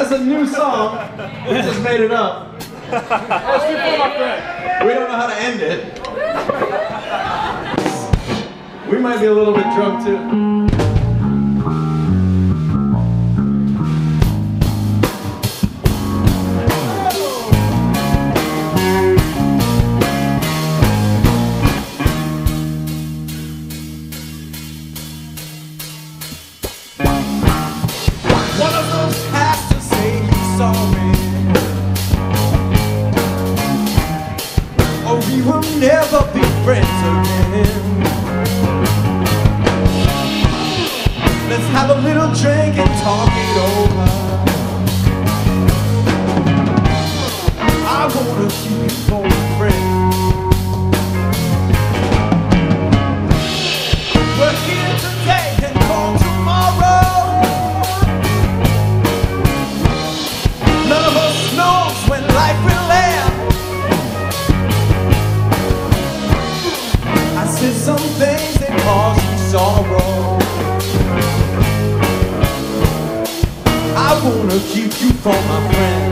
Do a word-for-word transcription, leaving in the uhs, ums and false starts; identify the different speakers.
Speaker 1: That's a new song. We just made it up.
Speaker 2: Let's keep it my friend.
Speaker 1: We don't know how to end it. We might be a little bit drunk too.
Speaker 3: One of us has to say he's sorry, or we will never be friends again. Let's have a little drink and talk it over. I wanna keep you for a friend. We're here today and gone tomorrow. None of us knows when life will end. I said some things that cause you sorrow. I wanna keep you for my friend.